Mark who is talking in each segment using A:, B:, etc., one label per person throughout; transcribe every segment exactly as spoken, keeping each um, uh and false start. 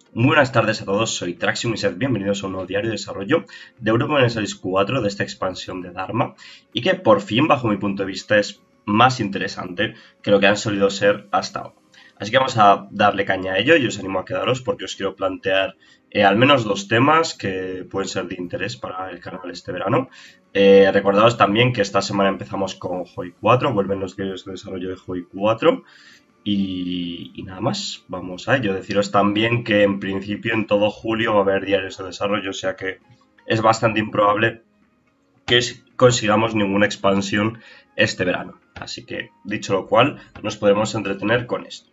A: Muy buenas tardes a todos, soy Traxium y sed bienvenidos a un nuevo diario de desarrollo de Europa Universalis cuatro de esta expansión de Dharma y que por fin, bajo mi punto de vista, es más interesante que lo que han solido ser hasta ahora. Así que vamos a darle caña a ello y os animo a quedaros porque os quiero plantear eh, al menos dos temas que pueden ser de interés para el canal este verano. Eh, recordaos también que esta semana empezamos con Hoi cuatro, vuelven los diarios de desarrollo de Hoi cuatro. Y, y nada más, vamos a ello. Deciros también que en principio en todo julio va a haber diarios de desarrollo, o sea que es bastante improbable que consigamos ninguna expansión este verano. Así que, dicho lo cual, nos podremos entretener con esto.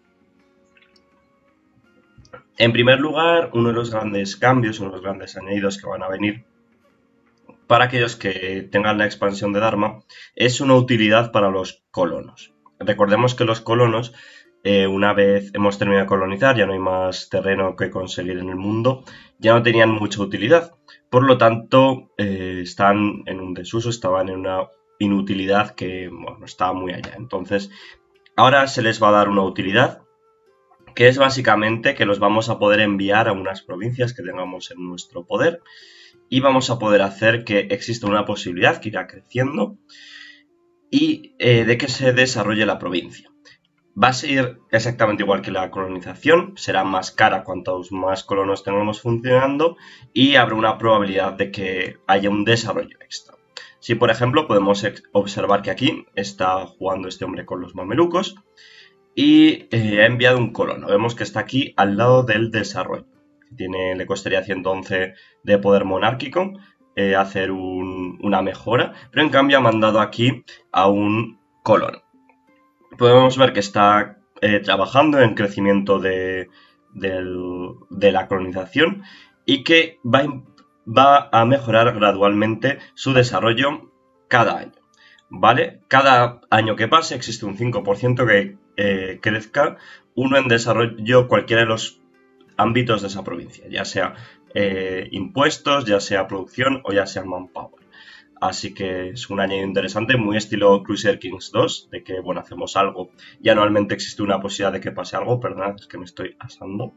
A: En primer lugar, uno de los grandes cambios, uno de los grandes añadidos que van a venir para aquellos que tengan la expansión de Dharma es una utilidad para los colonos. Recordemos que los colonos, eh, una vez hemos terminado de colonizar, ya no hay más terreno que conseguir en el mundo, ya no tenían mucha utilidad. Por lo tanto, eh, están en un desuso, estaban en una inutilidad que bueno, estaba muy allá. Entonces, ahora se les va a dar una utilidad, que es básicamente que los vamos a poder enviar a unas provincias que tengamos en nuestro poder y vamos a poder hacer que exista una posibilidad que irá creciendo y eh, de que se desarrolle la provincia. Va a ser exactamente igual que la colonización, será más cara cuantos más colonos tengamos funcionando y habrá una probabilidad de que haya un desarrollo extra. Si por ejemplo podemos observar que aquí está jugando este hombre con los mamelucos y eh, ha enviado un colono, vemos que está aquí al lado del desarrollo. Tiene, le costaría ciento once de poder monárquico eh, hacer un, una mejora, pero en cambio ha mandado aquí a un colono. Podemos ver que está eh, trabajando en crecimiento de, de, de la colonización y que va, va a mejorar gradualmente su desarrollo cada año. ¿Vale? Cada año que pase existe un cinco por ciento que eh, crezca uno en desarrollo cualquiera de los ámbitos de esa provincia, ya sea eh, impuestos, ya sea producción o ya sea manpower. Así que es un añadido interesante, muy estilo Crusader Kings dos, de que, bueno, hacemos algo y anualmente existe una posibilidad de que pase algo. Perdonad, es que me estoy asando.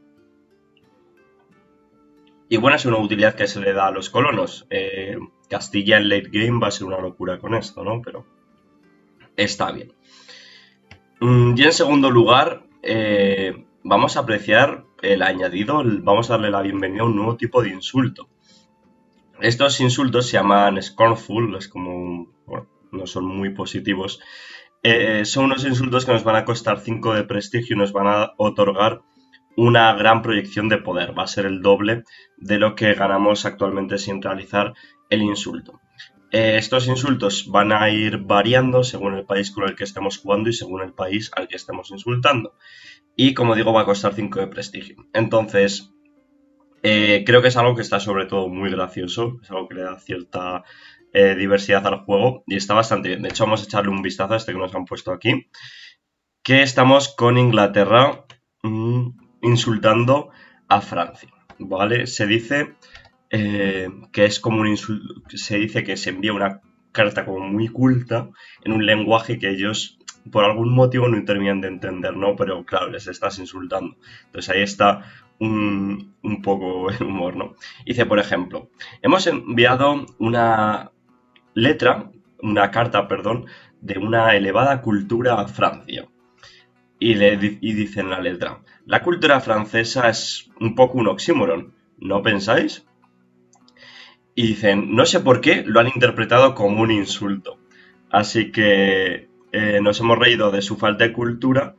A: Y bueno, es una utilidad que se le da a los colonos. Eh, Castilla en late game va a ser una locura con esto, ¿no? Pero está bien. Mm, y en segundo lugar, eh, vamos a apreciar el añadido, vamos a darle la bienvenida a un nuevo tipo de insulto. Estos insultos se llaman scornful, es como, bueno, no son muy positivos. Eh, son unos insultos que nos van a costar cinco de prestigio y nos van a otorgar una gran proyección de poder. Va a ser el doble de lo que ganamos actualmente sin realizar el insulto. Eh, estos insultos van a ir variando según el país con el que estemos jugando y según el país al que estemos insultando. Y como digo, va a costar cinco de prestigio. Entonces, Eh, creo que es algo que está sobre todo muy gracioso, es algo que le da cierta eh, diversidad al juego y está bastante bien. De hecho, vamos a echarle un vistazo a este que nos han puesto aquí, que estamos con Inglaterra mmm, insultando a Francia, ¿vale? Se dice eh, que es como un insulto, se dice que se envía una carta como muy culta en un lenguaje que ellos por algún motivo no terminan de entender, ¿no? Pero claro, les estás insultando. Entonces ahí está un, un poco el humor, ¿no? Dice, por ejemplo, hemos enviado una letra, una carta, perdón, de una elevada cultura a Francia. Y, le, y dice en la letra, la cultura francesa es un poco un oxímoron, ¿no pensáis? Y dicen, no sé por qué lo han interpretado como un insulto. Así que eh, nos hemos reído de su falta de cultura.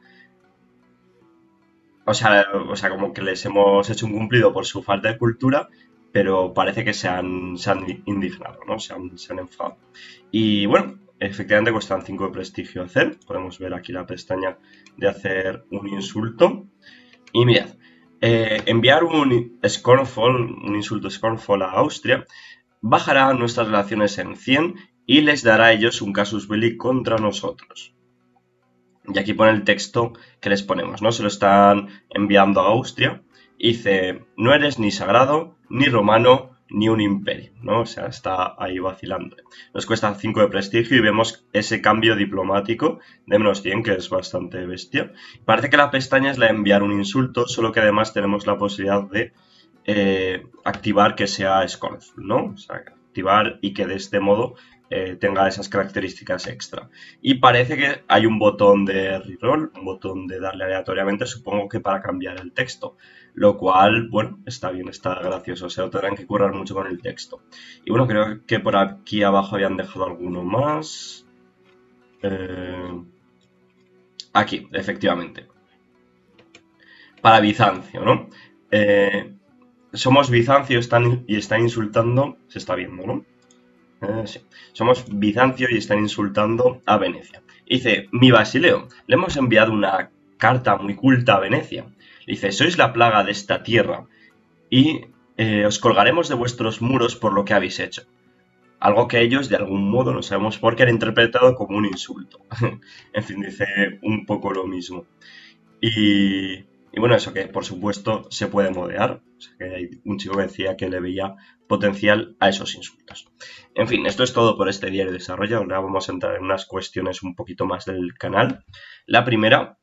A: O sea, o sea, como que les hemos hecho un cumplido por su falta de cultura, pero parece que se han, se han indignado, ¿no? Se han, se han enfadado. Y bueno, efectivamente cuestan cinco de prestigio hacer. Podemos ver aquí la pestaña de hacer un insulto. Y mirad, eh, enviar un scornful, un insulto scornful a Austria, bajará nuestras relaciones en cien y les dará a ellos un casus belli contra nosotros. Y aquí pone el texto que les ponemos, ¿no? Se lo están enviando a Austria. Y dice, no eres ni sagrado, ni romano, ni un imperio, ¿no? O sea, está ahí vacilando. Nos cuesta cinco de prestigio y vemos ese cambio diplomático de menos cien, que es bastante bestia. Parece que la pestaña es la de enviar un insulto, solo que además tenemos la posibilidad de eh, activar que sea Scornful, ¿no? O sea, activar y que de este modo eh, tenga esas características extra. Y parece que hay un botón de reroll, un botón de darle aleatoriamente, supongo que para cambiar el texto. Lo cual, bueno, está bien, está gracioso. O sea, tendrán que currar mucho con el texto. Y bueno, creo que por aquí abajo habían dejado alguno más. Eh, aquí, efectivamente. Para Bizancio, ¿no? Eh, somos Bizancio están, y están insultando. Se está viendo, ¿no? Eh, sí. Somos Bizancio y están insultando a Venecia. Dice, mi Basileo, le hemos enviado una carta muy culta a Venecia. Dice, sois la plaga de esta tierra y eh, os colgaremos de vuestros muros por lo que habéis hecho. Algo que ellos, de algún modo, no sabemos por qué, han interpretado como un insulto. En fin, dice un poco lo mismo. Y, y bueno, eso que por supuesto se puede modear. O sea, que hay un chico que decía que le veía potencial a esos insultos. En fin, esto es todo por este diario de desarrollo. Ahora vamos a entrar en unas cuestiones un poquito más del canal. La primera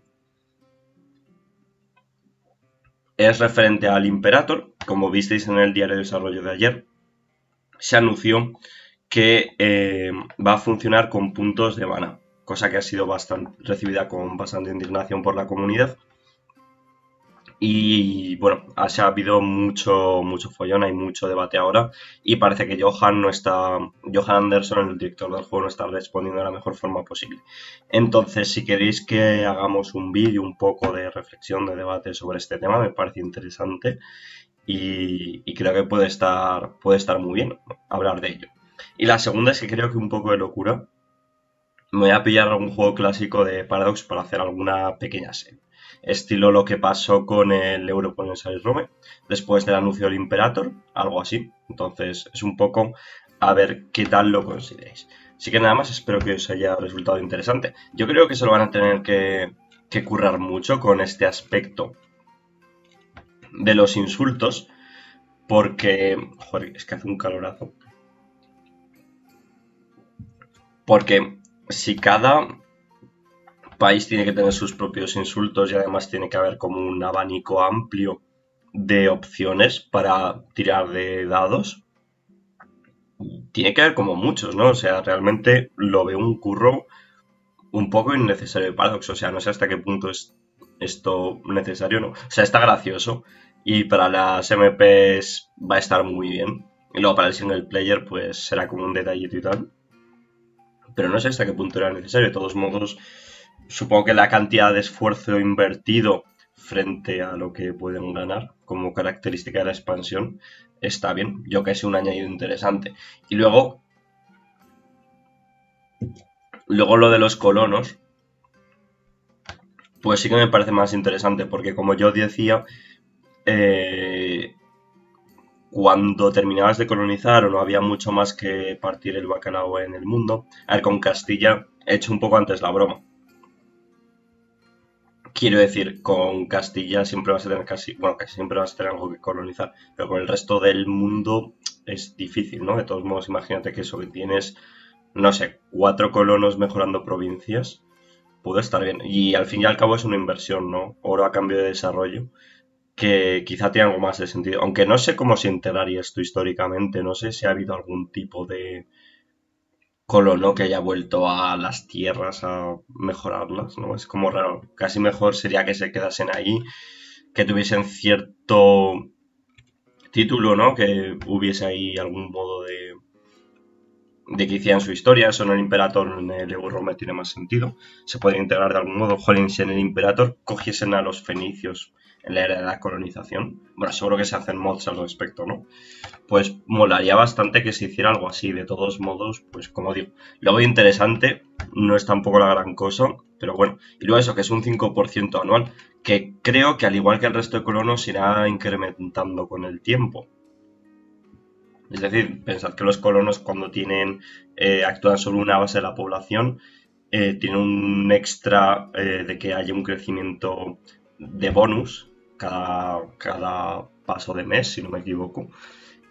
A: es referente al Imperator. Como visteis en el diario de desarrollo de ayer, se anunció que eh, va a funcionar con puntos de mana, cosa que ha sido bastante, recibida con bastante indignación por la comunidad. Y bueno, ha habido mucho, mucho follón, hay mucho debate ahora y parece que Johan no está, Johan Anderson, el director del juego, no está respondiendo de la mejor forma posible. Entonces, si queréis que hagamos un vídeo un poco de reflexión, de debate sobre este tema, me parece interesante y, y creo que puede estar, puede estar muy bien hablar de ello. Y la segunda es que creo que un poco de locura. Me voy a pillar algún juego clásico de Paradox para hacer alguna pequeña serie. Estilo lo que pasó con el Euro con el Salis Rome, después del anuncio del Imperator, algo así. Entonces es un poco a ver qué tal lo consideréis. Así que nada más, espero que os haya resultado interesante. Yo creo que se lo van a tener que, que currar mucho con este aspecto de los insultos, porque... Joder, es que hace un calorazo. Porque si cada país tiene que tener sus propios insultos y además tiene que haber como un abanico amplio de opciones para tirar de dados, tiene que haber como muchos, ¿no? O sea, realmente lo veo un curro un poco innecesario de Paradox. O sea, no sé hasta qué punto es esto necesario, ¿no? O sea, está gracioso y para las M Ps va a estar muy bien. Y luego para el single player pues será como un detallito y tal. Pero no sé hasta qué punto era necesario. De todos modos, supongo que la cantidad de esfuerzo invertido frente a lo que pueden ganar como característica de la expansión está bien. Yo que sé, un añadido interesante. Y luego, luego lo de los colonos, pues sí que me parece más interesante porque como yo decía, eh, cuando terminabas de colonizar o no había mucho más que partir el bacalao en el mundo, a ver, con Castilla he hecho un poco antes la broma. Quiero decir, con Castilla siempre vas a tener casi, bueno, casi siempre vas a tener algo que colonizar, pero con el resto del mundo es difícil, ¿no? De todos modos, imagínate que eso que tienes, no sé, cuatro colonos mejorando provincias, puede estar bien. Y al fin y al cabo es una inversión, ¿no? Oro a cambio de desarrollo, que quizá tenga algo más de sentido. Aunque no sé cómo se integraría esto históricamente, no sé si ha habido algún tipo de colono que haya vuelto a las tierras a mejorarlas, ¿no? Es como raro. Casi mejor sería que se quedasen ahí, que tuviesen cierto título, ¿no? Que hubiese ahí algún modo de, de que hicieran su historia. Eso en el Imperator, en el Euro tiene más sentido. Se podría integrar de algún modo. Jolín, si en el Imperator cogiesen a los fenicios en la era de la colonización. Bueno, seguro que se hacen mods al respecto, ¿no? Pues molaría bastante que se hiciera algo así. De todos modos, pues como digo, lo veo interesante, no es tampoco la gran cosa, pero bueno. Y luego eso, que es un cinco por ciento anual, que creo que al igual que el resto de colonos irá incrementando con el tiempo. Es decir, pensad que los colonos cuando tienen eh, actúan sobre una base de la población, eh, tienen un extra eh, de que haya un crecimiento de bonus cada, cada paso de mes, si no me equivoco.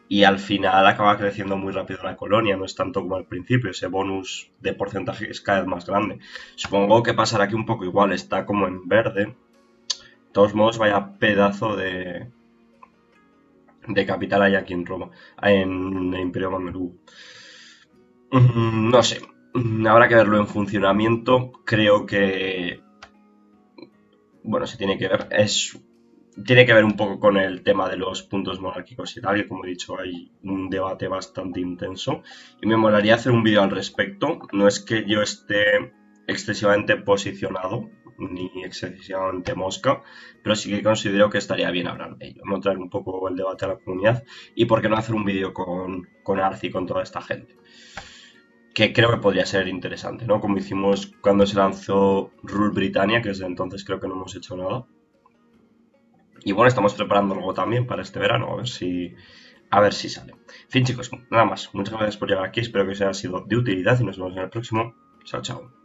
A: y al final acaba creciendo muy rápido la colonia, no es tanto como al principio, ese bonus de porcentaje es cada vez más grande. Supongo que pasará aquí un poco igual, está como en verde. De todos modos, vaya pedazo de, de capital hay aquí en Roma, en el Imperio Mameluco. Mm, No sé, Mm, habrá que verlo en funcionamiento. Creo que, bueno, se tiene que ver, es, tiene que ver un poco con el tema de los puntos monárquicos y tal, que como he dicho hay un debate bastante intenso y me molaría hacer un vídeo al respecto. No es que yo esté excesivamente posicionado ni excesivamente mosca, pero sí que considero que estaría bien hablar de ello, no traer un poco el debate a la comunidad y por qué no hacer un vídeo con, con Arci y con toda esta gente que creo que podría ser interesante, ¿no? Como hicimos cuando se lanzó Rule Britannia, que desde entonces creo que no hemos hecho nada. Y bueno, estamos preparando algo también para este verano, a ver si, a ver si sale. En fin, chicos, nada más. Muchas gracias por llegar aquí, espero que os haya sido de utilidad y nos vemos en el próximo. Chao, chao.